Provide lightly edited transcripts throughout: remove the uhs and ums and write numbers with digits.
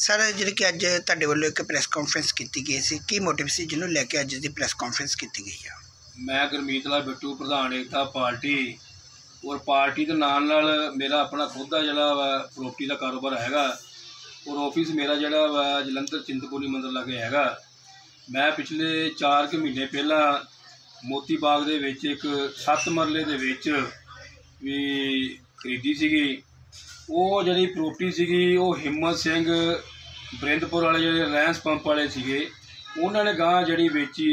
Sir जी कि अज तुहाडे वल्लों एक प्रैस कॉन्फ्रेंस की गई सी, की मोटिव से जिन्होंने लैके अज की प्रैस कॉन्फ्रेंस की गई है? मैं गुरमीत लाल बिट्टू प्रधान एकता पार्टी और पार्टी के नाल नाल मेरा अपना खुद का जोड़ा वा प्रॉपर्टी का कारोबार हैगा और ऑफिस मेरा जोड़ा वा जलंधर चिंतपूर्णी मंदिर लागे हैगा। मैं पिछले 4 के महीने पहला मोती बाग दे विच एक 7 मरले दे विच भी खरीदी सीगी। वो जी प्रॉपर्टी सीगी वो हिम्मत सिंह बरिंदपुर वाले जो रैंस पंप वाले सीगे उन्होंने गां जी बेची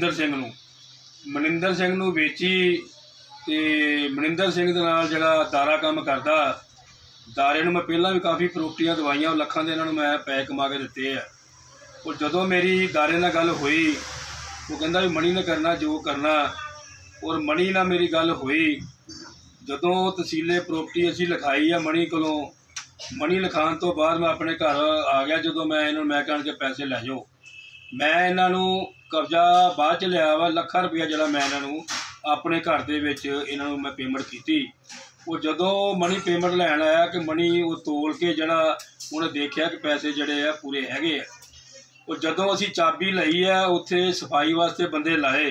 मनिंदर सिंह नूं बेची। तो मनिंदर सिंह दे नाल जिहड़ा दारा काम करदा दारे नूं मैं पहलां भी काफ़ी प्रॉपर्टियां दवाइयां लखां दे इन्हां नूं मैं पैसे कमा के दित्ते है। और जदों मेरी दारे नाल गल हुई वो कहंदा भी मनी ने करना जो करना और मनी नाल मेरी गल हुई। जदों तहसीले प्रॉपर्टी असीं लिखाई है मनी कोलों मनी लिखाण तो बाद मैं अपने घर आ गया। जदों मैं इन्होंने मैं कह के पैसे लै जाओ मैं इन्हों कब्जा बाद च लिया वा लाख रुपया जोड़ा मैं इन्हों अपने घर के इन्हों मैं पेमेंट की। वो जदों मनी पेमेंट लैन आया कि मनी वो तोल के जड़ा उन्हें देखा कि पैसे जड़े है पूरे हैगे है। और जदों असी चाबी लई है उत्थे सफाई वास्ते बंदे लाए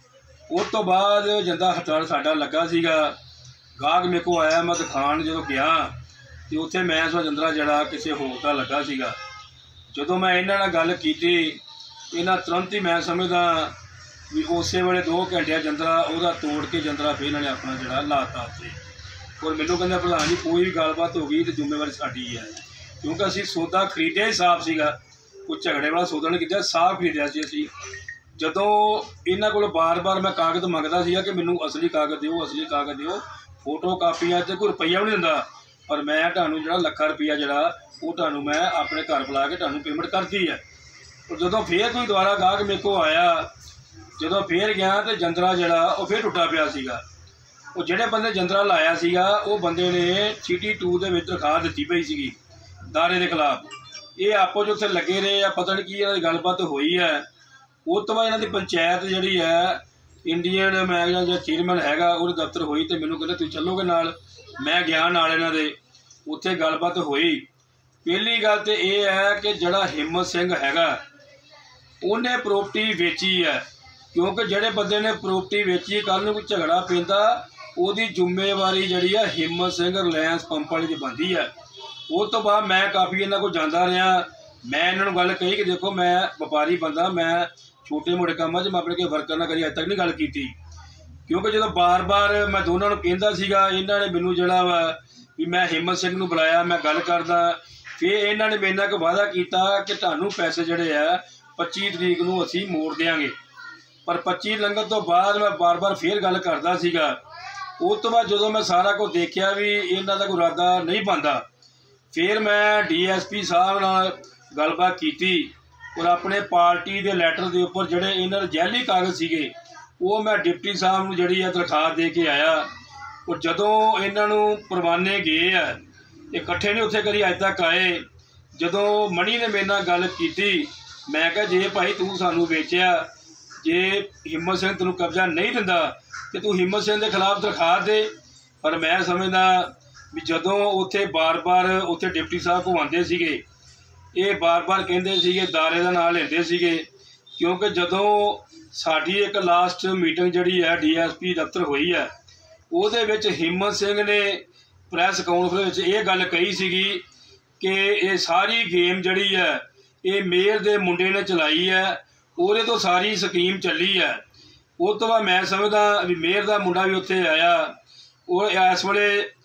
उस तो बाद जिंदा हथड़ साडा लगा सीगा गाहक मेरे को आया मैं दिखाण जो गया तो उत्थे मैं स्वतंत्रा जड़ा किसी होर का लगा सीगा। जदों मैं इन्हां नाल गल कीती इन्हां तुरंत ही मैं समझदा भी उस वेले 2 घंटे जंदरा वह तोड़ के जंदरा फिर इन्होंने अपना जड़ा लाता उत्थे। और मैनू कहंदे प्रधान जी कोई भी गलबात हो गई तो जिम्मेवारी साडी है क्योंकि असीं सौदा खरीदिया ही साफ सीगा, कोई झगड़े वाला सौदा नहीं कीता, साफ खरीदिया सी असीं। जदों इन्हां कोलों बार बार मैं कागज़ मंगदा सीगा कि मैनू असली कागज़ दिओ फोटो कापियां ते कोई रुपया भी नहीं दिंदा पर मैं तुहानूं जिहड़ा लाख रुपया जिहड़ा वो तुहानूं मैं अपने घर बुला के तुहानूं पेमेंट करती है। और जदों फिर कोई दोबारा गाहक मेरे को आया जदों फिर गया तो जंदरा जिहड़ा वो फिर टुटा पिया सीगा। वो जिहड़े बंदे जंदरा लाया सीगा वो बंदे ने सिटी 2 दे विच दरखास्त दित्ती पई सीगी दारे के खिलाफ। ये आपो जो उत्थे लगे रहे आ पता नहीं की इन्हां दी गलबात हुई है। उस तो बाद इन्हां दी पंचायत जिहड़ी है इंडियन मैगज़ीन जो चेयरमैन हैगा वो दफ्तर हुई तो मैनू कहते तुसीं चलोगे नाल। मैं गया नाल इन्हां दे उत्थे गलबात हुई। पहली गल तो यह है कि जिहड़ा हिम्मत सिंह हैगा उन्हें प्रॉपर्टी बेची है क्योंकि जिहड़े बंदे ने प्रॉपर्टी बेची कल नूं कोई झगड़ा पैंदा उहदी जिम्मेवारी जिहड़ी है हिम्मत सिंह रिलायंस पंप वाले दी बनदी है। उस तो बाद मैं काफ़ी इन्हां कोल जांदा रहा। मैं इन्हां नूं गल कही कि देखो मैं व्यापारी बंदा मैं छोटे मोटे कामां च मैं अपने कोई वर्कर नाल कदी अज तक नहीं गल कीती क्योंकि जो बार बार मैं दोनों कहता सीगा इन्हां ने मैनू जिहड़ा वा भी मैं हिम्मत सिंह नूं बुलाया मैं गल करदा फिर इन्हां ने मेरे नाल वादा किया कि तुहानूं पैसे जिहड़े है 25 तरीक नूं असीं मोड़ देंगे पर 25 लंघण तो बाद मैं बार बार फिर गल करदा सीगा। उस तो बाद जदों मैं सारा कुछ देखिया भी इन्हां दा कोई इरादा नहीं बनदा फिर मैं DSP साहब नाल गलबात कीती और अपने पार्टी के लैटर के उपर जोड़े इन्होंने जैली कागज़ सीगे वो मैं डिप्टी साहब नूं जिहड़ी है दरखास्त दे के आया। और जदों इन्हों परवाने गए है इकट्ठे नहीं उत्थे करी अज तक आए। जदों मनी ने मेरे नाल गल की मैं कहा जे भाई तू सानू बेचिया जे हिम्मत सिंह तेनों कब्जा नहीं दिंदा तो तू हिम्मत सिंह के खिलाफ दरखास्त दे। पर मैं समझदा भी जदों उत्थे बार बार उत्थे डिप्टी साहब को आते सीगे ये बार बार कहते सीगे दारे का नाम लेंदे सीगे क्योंकि जदों साडी एक लास्ट मीटिंग जिहड़ी है DSP दफ्तर हुई है उहदे विच हिम्मत सिंह ने प्रैस कॉन्फ्रेंस ये गल कही सीगी कि ये सारी गेम जिहड़ी है ये मेयर दे मुंडे ने चलाई है उहदे तो सारी स्कीम चली है। उस तो बाद मैं समझदा भी मेयर का मुंडा भी उत्थे आया और इस वेले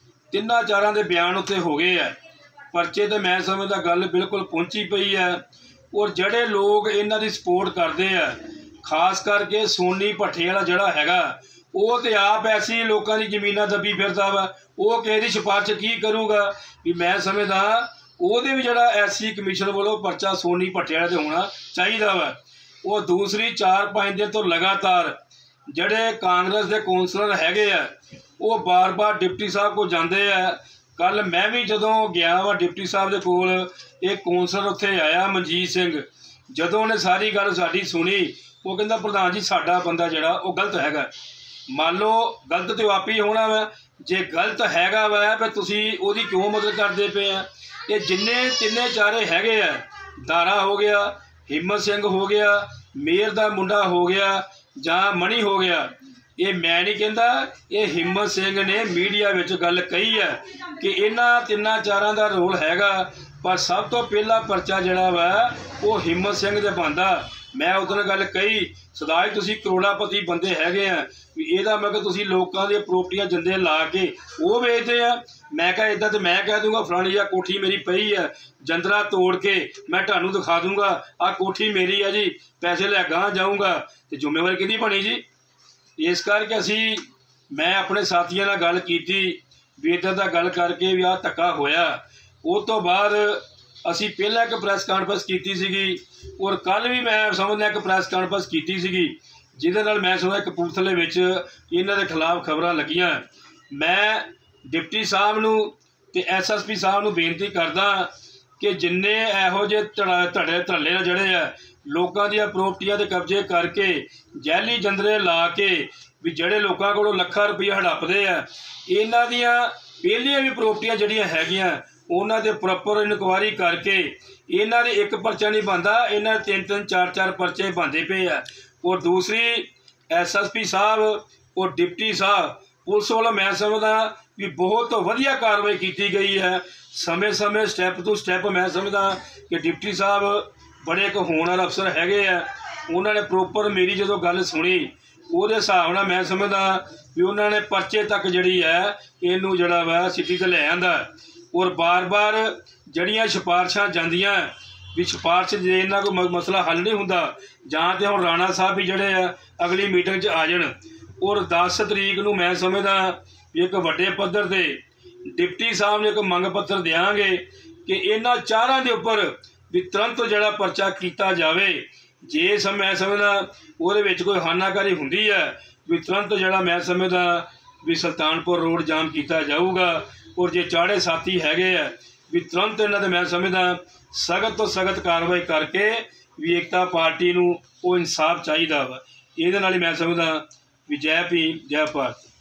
3-4 के बयान उत्थे हो गए है परचे तो मैं समझदा गल बिल्कुल पहुंची पई है। और जिहड़े लोग इन्हां दी सपोर्ट करते हैं खास करके सोनी भट्ठे वाला जिहड़ा हैगा वो तो आप ऐसी लोगों की जमीनां दबी फिरदा वा वो किसी दी सिफारिश की करूगा भी मैं समझदा ਉਹਦੇ भी जिहड़ा SC कमीशन वालों परचा सोनी भट्टे वाले होना चाहिए वा। वो दूसरी 4-5 दिन तो लगातार जिहड़े कांग्रेस के कौंसलर हैगे आ वो बार बार डिप्टी साहब को जाते हैं। कल मैं भी जदों गया वा डिप्टी साहब के कोल एक कौंसलर उत्थे आया मनजीत सिंह जदों उन्हें सारी गल साडी सुनी वो कहंदा प्रधान जी साडा बंदा जिहड़ा वो गलत हैगा। मान लो गलत तो आप ही होना वा जे गलत हैगा वा पर तुसी ओदी क्यों मदद करते पे आ। ये जिन्ने तिन्ने चारे हैगे आ, दारा हो गया, हिम्मत सिंह हो गया, मेयर दा मुंडा हो गया जां मनी हो गया, ये मैं नहीं कहता, ये हिम्मत सिंह ने मीडिया विच गल कही है कि इन्हां तिन्नां चारां दा रोल हैगा। पर सब तो पहला परचा जिहड़ा वा वो हिम्मत सिंह दे बनदा। मैं उधर गल कही सदाई तुसी करोड़ापति बंदे हैगे आ, ਇਹਦਾ मैं तुसी लोगों दी प्रॉपर्टियां जंदे ला के वो बेचते हैं। मैं कहा इदा तो मैं कह दूंगा फलानी जा कोठी मेरी पई है, जंदरा तोड़ के मैं तुहानू दिखा दूंगा आ कोठी मेरी है जी, पैसे लै गां जाऊँगा, तो जिम्मेवारी किहदी बनी जी। इस करके असी मैं अपने साथियों नाल गल कीती भी इदां दा गल करके भी आ धक्का होया। उस तो बाद असी पहला एक प्रैस कानफ्रेंस की सीगी और कल भी मैं समझदा एक प्रैस कानफ्रेंस की सीगी जिहदे नाल मैं समझदा कपूरथले विच इन्हां दे खिलाफ खबरां लगियां। मैं डिप्टी साहब नूं ते SSP साहब नूं बेनती करदा कि जिन्ने इहो जिहे धड़े धड़े जिहड़े आ लोकां दीआं प्रॉपर्टियां दे कब्जे करके जैली जंदरे ला के भी जिहड़े लोकां कोलों ਲੱਖਾਂ रुपया हड़पदे आ, इन्हां दीआं पहलियां भी प्रॉपर्टियां जिहड़ियां हैगीआं उन्हां दे प्रॉपर इनकुआरी करके इन्हां दे एक परचा नहीं बनदा, इन्हां दे 3-3 4-4 परचे बनदे पे आ। और दूसरी SSP साहब और डिप्टी साहब पुलिस वालों मैं समझदा भी बहुत वधिया कार्रवाई की गई है। समय समय स्टैप टू स्टैप मैं समझदा कि डिप्टी साहब बड़े एक होनहार अफसर हैगे आ, उन्होंने प्रॉपर मेरी जो गल सुनी ਉਹਦੇ ਹਿਸਾਬ ਨਾਲ मैं समझदा भी उन्होंने परचे तक जिहड़ी है इनू जिहड़ा वा सिटी ते लै आंदा। और बार बार जड़ियाँ सिफारिशां जांदियां भी सिफारिश जे इन्हां कोई मसला हल नहीं हुंदा जां ते हुण राणा साहब भी जिहड़े आ अगली मीटिंग च आ जाण। और 10 तरीक नूं मैं समझदा एक वड्डे पद्धर ते डिप्टी साहब ने एक मंग पत्र देंगे कि इन्हां चारां दे उपर भी तुरंत जिहड़ा परचा कीता जावे। जे मैं समझदा ਉਹਦੇ ਵਿੱਚ कोई हानाकारी हुंदी है भी तुरंत जिहड़ा मैं समझदा भी सुल्तानपुर रोड जाम किया जाऊगा। और जे चाड़े साथी हैगे आ भी तुरंत इन्हां ते मैं समझदा सख्त तो सख्त कार्रवाई करके भी एकता पार्टी नूं वो इंसाफ चाहिदा वा। इहदे नाल ही मैं समझदा भी जय भीम जय भारत।